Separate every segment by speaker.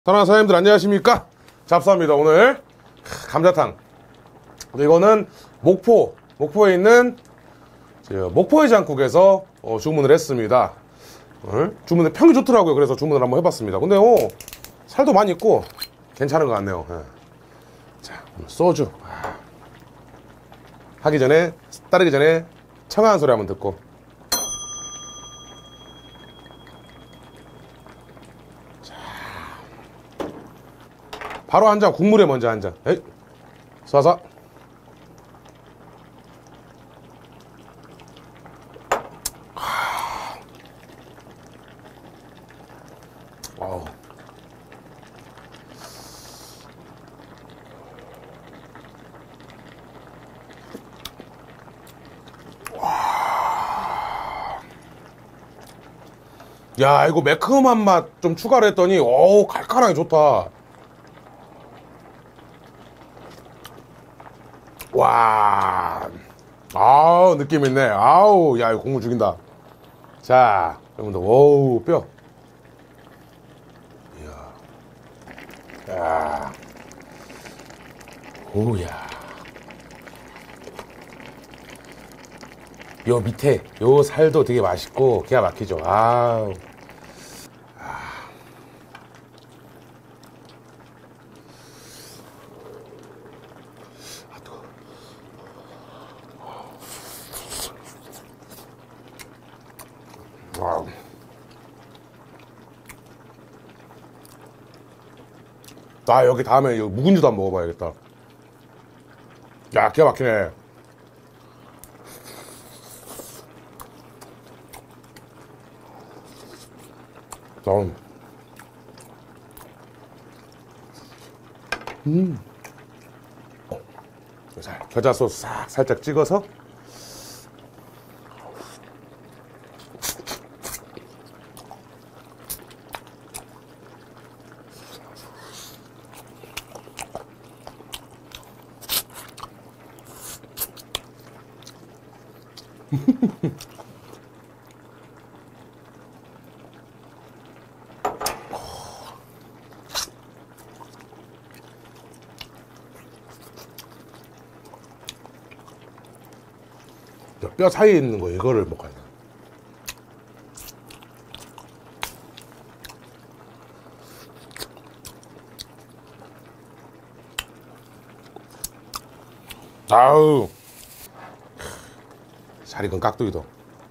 Speaker 1: 사랑하는 사장님들 안녕하십니까? 잡사입니다. 오늘 감자탕. 이거는 목포에 있는 목포의 장국에서 주문을 했습니다. 주문에 평이 좋더라고요. 그래서 주문을 한번 해봤습니다. 근데 살도 많이 있고 괜찮은 것 같네요. 자, 소주 따르기 전에 청아한 소리 한번 듣고. 바로 한 잔, 국물에 먼저 한 잔. 에이, 쏴서. 와우. 야, 이거 매콤한 맛 좀 추가를 했더니, 칼칼하게 좋다. 와, 아우, 느낌 있네. 아우, 야, 이거 국물 죽인다. 자, 여러분들, 오우, 뼈. 이야. 야. 오우야. 요 밑에, 요 살도 되게 맛있고, 기가 막히죠. 아우. 와우. 여기 다음에 이거 묵은지도 한번 먹어봐야겠다. 야, 기가 막히네. 겨자 소스 싹 살짝 찍어서. 뼈 사이에 있는 거 이거를 먹어야 돼. 아우, 잘 익은 깍두기도.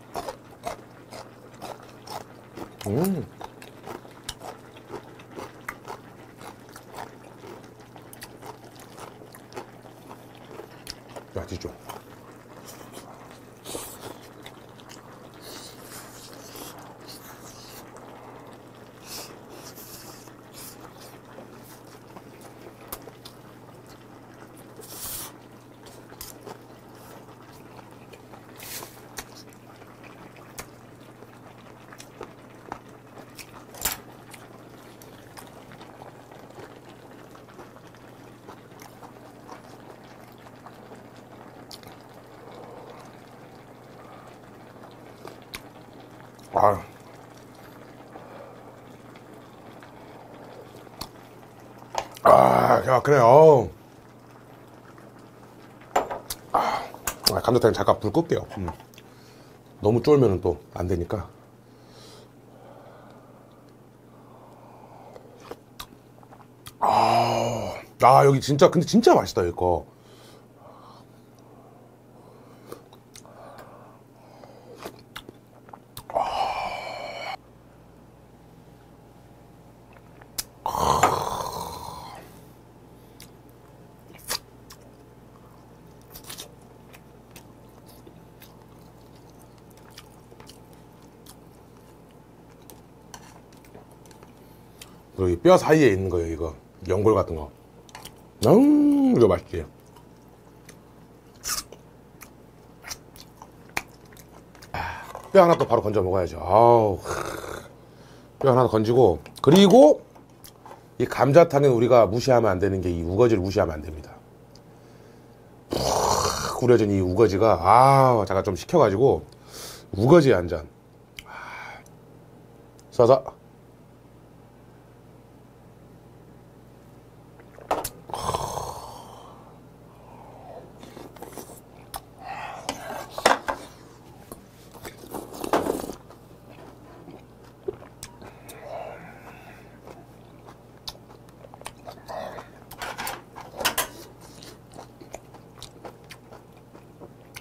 Speaker 1: 야, 진짜. 그래요. 감자탕 잠깐 불 끌게요. 너무 쫄면은 또 안 되니까. 여기 진짜, 근데 진짜 맛있다, 이거. 여기 뼈 사이에 있는 거예요, 이거. 연골 같은 거. 이거 맛있지. 뼈 하나 또 바로 건져 먹어야죠. 뼈 하나 더 건지고. 그리고 이 감자탕은 우리가 무시하면 안 되는 게 이 우거지를 무시하면 안 됩니다. 푹 우려진 이 우거지가 잠깐 좀 식혀가지고 우거지에 한 잔 써서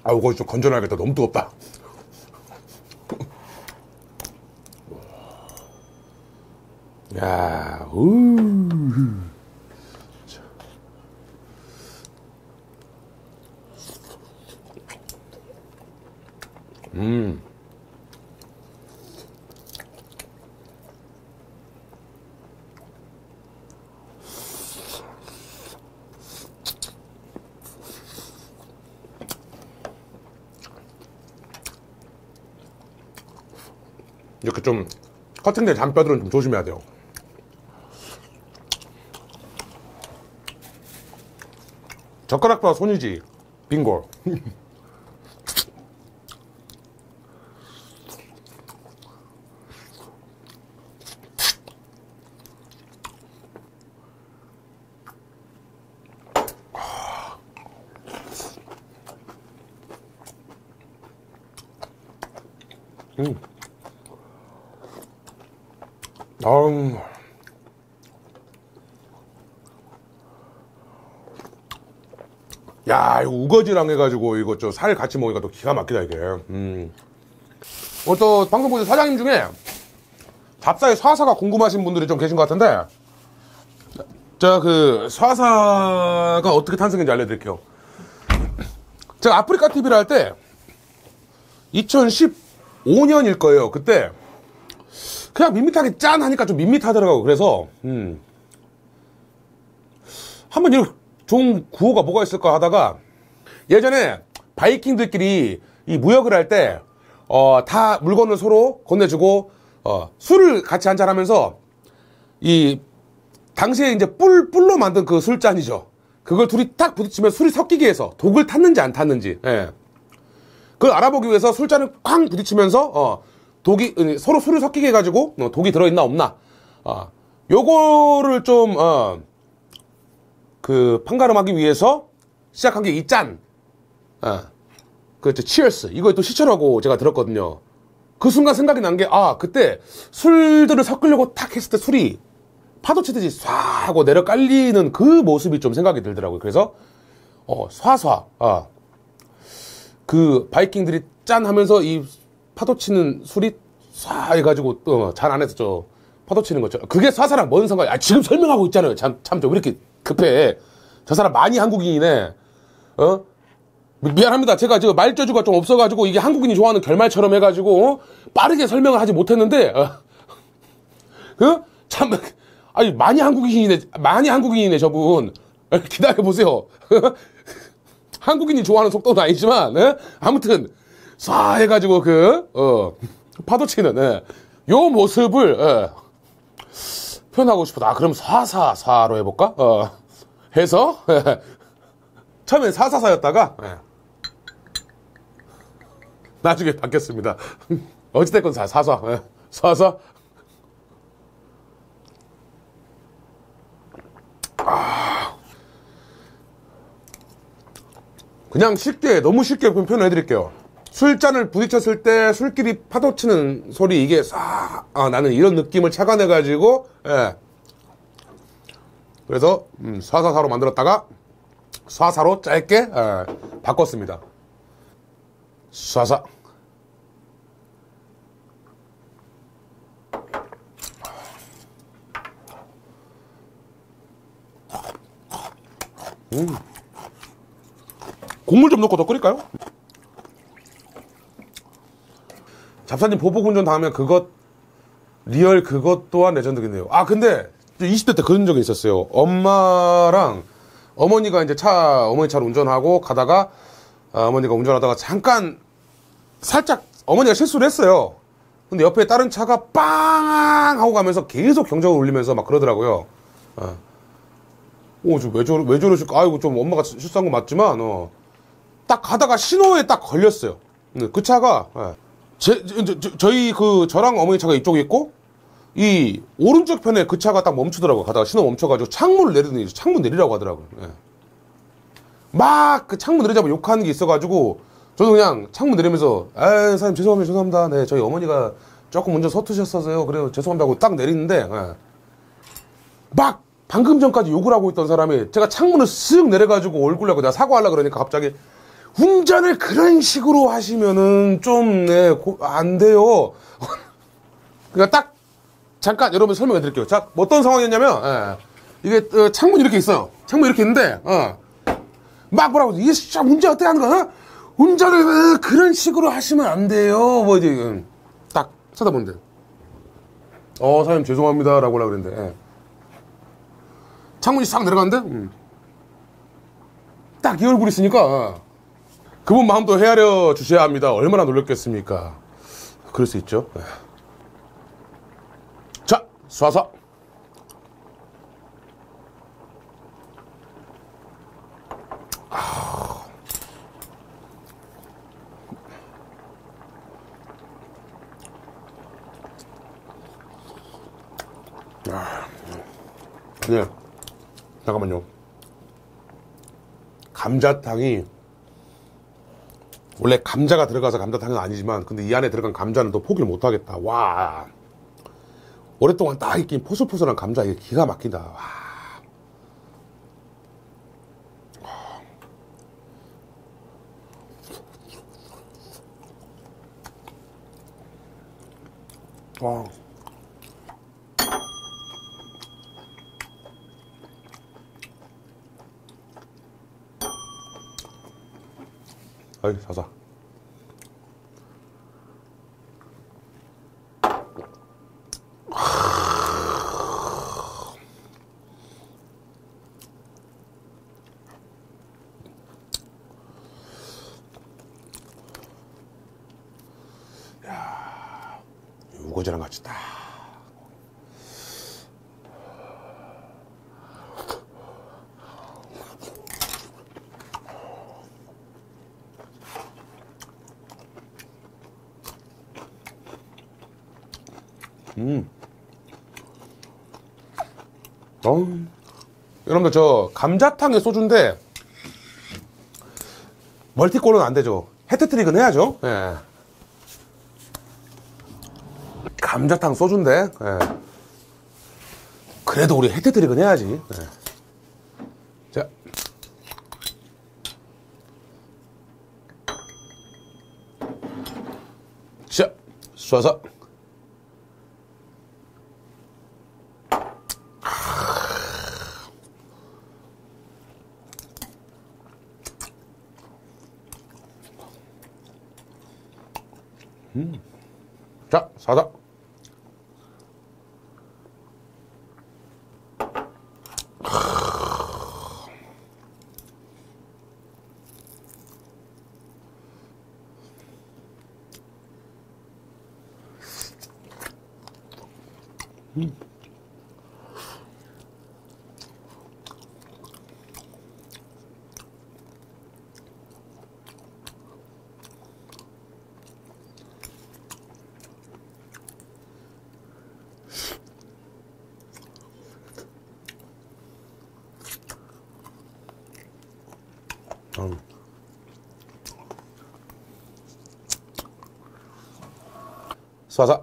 Speaker 1: 아, 이거 좀 건져놔야겠다. 너무 뜨겁다. 야, 이렇게 좀 커팅된 잔뼈들은 좀 조심해야 돼요. 젓가락보다 손이지. 빙고. 야, 이거 우거지랑 해가지고 이거 저 살 같이 먹으니까 또 기가 막히다 이게. 또 방송 보신 사장님 중에 잡사의 쏴사가 궁금하신 분들이 좀 계신 것 같은데, 제가 그 쏴사가 어떻게 탄생했는지 알려드릴게요. 제가 아프리카 TV를 할 때 2015년일 거예요. 그때 그냥 밋밋하게 짠 하니까 좀 밋밋하더라고요. 그래서 한번 이런 좋은 구호가 뭐가 있을까 하다가, 예전에 바이킹들끼리 이 무역을 할 때 다 물건을 서로 건네주고 술을 같이 한잔하면서, 이 당시에 이제 뿔로 만든 그 술잔이죠. 그걸 둘이 딱 부딪히면 술이 섞이게 해서 독을 탔는지 안 탔는지, 예. 그걸 알아보기 위해서 술잔을 쾅 부딪히면서 독이 서로 술을 섞이게 해가지고 독이 들어있나 없나, 요거를 좀 그 판가름하기 위해서 시작한 게 이 짠, 그렇죠, 치얼스. 이거 또 시초라고 제가 들었거든요. 그 순간 생각이 난 게, 그때 술들을 섞으려고 탁 했을 때 술이 파도 치듯이 쏴 하고 내려 깔리는 그 모습이 좀 생각이 들더라고요. 그래서 쏴 그 바이킹들이 짠 하면서 이 파도 치는 술이 쏴 해가지고 잔 안에서 저 파도 치는 거죠. 그게 쏴사랑 뭔 상관이야. 지금 설명하고 있잖아요. 참 왜 이렇게 급해. 저 사람 많이 한국인이네. 미안합니다. 제가 저 말재주가 좀 없어가지고 이게 한국인이 좋아하는 결말처럼 해가지고 빠르게 설명을 하지 못했는데, 참, 아니, 많이 한국인이네, 저분. 기다려보세요. 한국인이 좋아하는 속도는 아니지만, 아무튼, 쏴 해가지고 파도 치는, 요 모습을, 표현하고 싶다. 그럼 쏴로 해볼까? 해서, 처음엔 444였다가, 나중에 바뀌었습니다. 어찌됐건 4사. 그냥 쉽게, 너무 쉽게 표현해드릴게요. 술잔을 부딪혔을 때 술끼리 파도치는 소리, 이게 나는 이런 느낌을 착안해가지고, 그래서 444로 만들었다가 4사로 짧게 바꿨습니다. 쏴사. 국물 좀 넣고 더 끓일까요? 잡사님 보복 운전 당하면 리얼 그것 또한 레전드겠네요. 근데 20대 때 그런 적이 있었어요. 엄마랑 어머니가 이제 어머니 차로 운전하고 가다가, 어머니가 운전하다가 잠깐 살짝 어머니가 실수를 했어요. 근데 옆에 다른 차가 빵 하고 가면서 계속 경적을 울리면서 막 그러더라고요. 왜 저러실까? 아이고, 좀 엄마가 실수한 거 맞지만, 딱 가다가 신호에 딱 걸렸어요. 그 차가, 저랑 어머니 차가 이쪽에 있고, 이 오른쪽 편에 그 차가 딱 멈추더라고요. 가다가 신호 멈춰가지고 창문을 내리더니 창문 내리라고 하더라고요. 막 그 창문 내리자마자 욕하는 게 있어가지고, 저도 그냥 창문 내리면서, 사장님 죄송합니다. 네, 저희 어머니가 조금 운전 서투셨어서요. 그래요, 죄송합니다 하고 딱 내리는데, 막 방금 전까지 욕을 하고 있던 사람이 제가 창문을 쓱 내려가지고 얼굴 내고 내가 사과하려고 그러니까 갑자기 운전을 그런 식으로 하시면은 좀, 네, 안 돼요. 그러니까 딱, 잠깐 여러분 설명해 드릴게요. 자, 어떤 상황이었냐면, 예, 이게, 창문이 이렇게 있어요. 창문이 이렇게 있는데, 막 뭐라고, 이게 진짜 운전 어떻게 하는 거야? 운전을 그런 식으로 하시면 안 돼요. 뭐, 이제, 딱 쳐다보는데. 사장님 죄송합니다. 라고 하려고 그랬는데, 예. 창문이 싹 내려가는데, 딱 이 얼굴이 있으니까, 그분 마음도 헤아려 주셔야 합니다. 얼마나 놀랬겠습니까? 그럴 수 있죠. 예. 자, 쏴서. 아니, 잠깐만요. 감자탕이 원래 감자가 들어가서 감자탕은 아니지만, 근데 이 안에 들어간 감자는 또 포기를 못하겠다. 와, 오랫동안 딱 익힌 포슬포슬한 감자, 이게 기가 막힌다. 와. 와. 아이, 사사. 야, 우거지랑 같이 딱. 여러분들 저 감자탕의 소주인데 멀티골은 안 되죠. 해트트릭은 해야죠. 예. 감자탕 소주인데, 예. 그래도 우리 해트트릭은 해야지. 예. 자, 자, 쏴서. 자, 사다. 쏴서.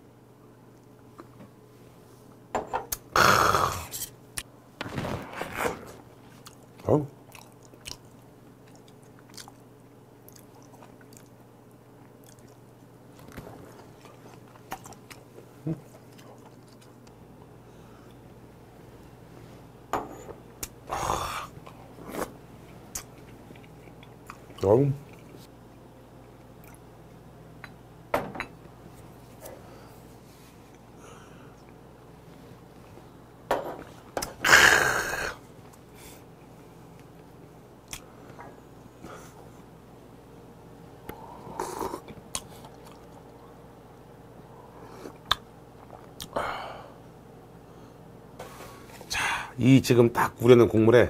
Speaker 1: 이 지금 딱 우려낸 국물에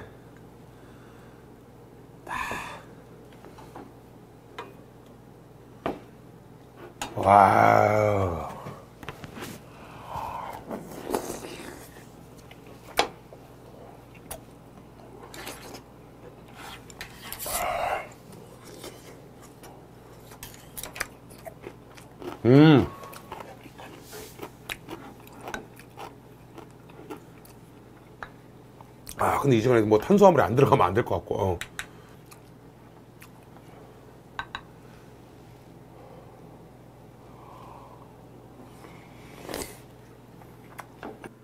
Speaker 1: 와, 근데 이 시간에 뭐 탄수화물이 안 들어가면 안 될 것 같고.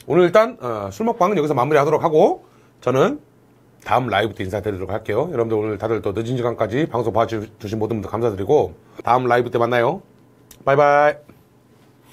Speaker 1: 오늘 일단 술 먹방은 여기서 마무리하도록 하고 저는 다음 라이브 때 인사드리도록 할게요. 여러분들 오늘 다들 또 늦은 시간까지 방송 봐주신 모든 분들 감사드리고 다음 라이브 때 만나요. 바이바이.